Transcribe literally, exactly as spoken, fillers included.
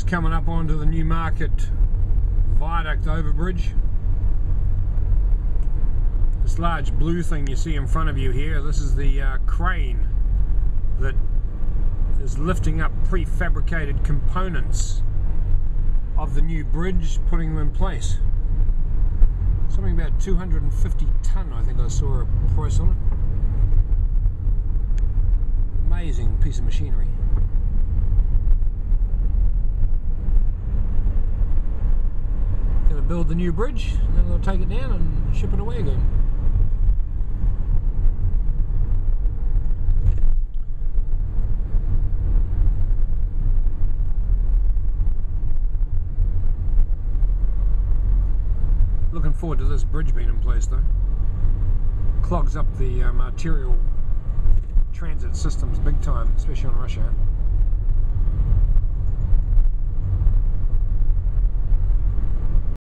Just coming up onto the Newmarket viaduct overbridge. This large blue thing you see in front of you here, this is the uh, crane that is lifting up prefabricated components of the new bridge, putting them in place. Something about two hundred fifty tonne, I think I saw a price on it. Amazing piece of machinery. Going to build the new bridge, and then they'll take it down and ship it away again. Looking forward to this bridge being in place though. Clogs up the um, arterial transit systems big time, especially on rush hour.